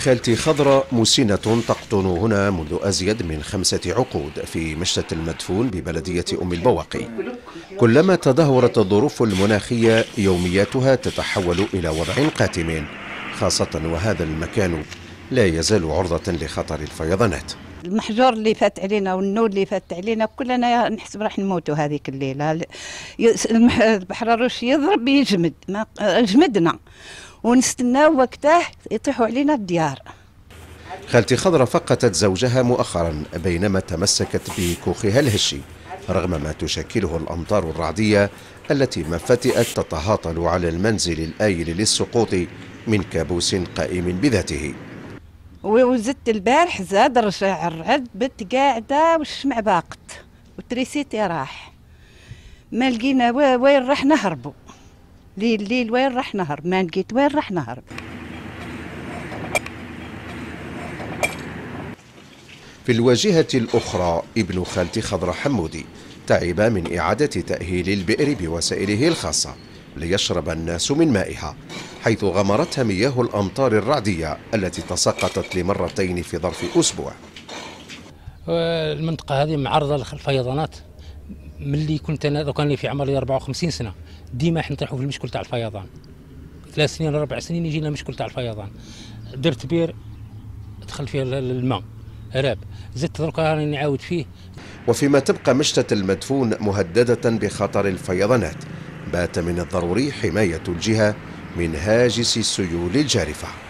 خالتي خضراء مسنة تقطن هنا منذ أزيد من 5 عقود في مشتى المدفون ببلدية أم البواقي. كلما تدهورت الظروف المناخية يومياتها تتحول إلى وضع قاتم، خاصة وهذا المكان لا يزال عرضة لخطر الفيضانات. المحجور اللي فات علينا والنور اللي فات علينا كلنا نحسب راح نموتوا هذيك الليلة. البحر الروش يضرب يجمد، جمدنا ونستناو وقته يطيحوا علينا الديار. خالتي خضراء فقدت زوجها مؤخرا بينما تمسكت بكوخها الهشي رغم ما تشكله الأمطار الرعدية التي ما فتئت تتهاطل على المنزل الآيل للسقوط من كابوس قائم بذاته. وزدت البارح زاد رجع الرعد، بت قاعدة والشمع باقت والتريسيتي راح، ما لقينا وين راح نهربوا. ليل وين راح نهرب، ما لقيت وين راح نهرب. في الواجهة الأخرى ابن خالتي خضراء حمودي تعب من إعادة تأهيل البئر بوسائله الخاصة ليشرب الناس من مائها، حيث غمرتها مياه الأمطار الرعدية التي تساقطت لمرتين في ظرف أسبوع. المنطقة هذه معرضة للفيضانات ملي كنت أنا، لو كان لي في عمري 54 سنة ديما احنا نطيحوا في المشكل تاع الفيضان. 3 سنين 4 سنين يجينا مشكل تاع الفيضان. درت بير دخل فيه الماء راب، زدت درك راني نعاود فيه. وفيما تبقى مشتى المدفون مهددة بخطر الفيضانات، بات من الضروري حماية الجهة من هاجس السيول الجارفة.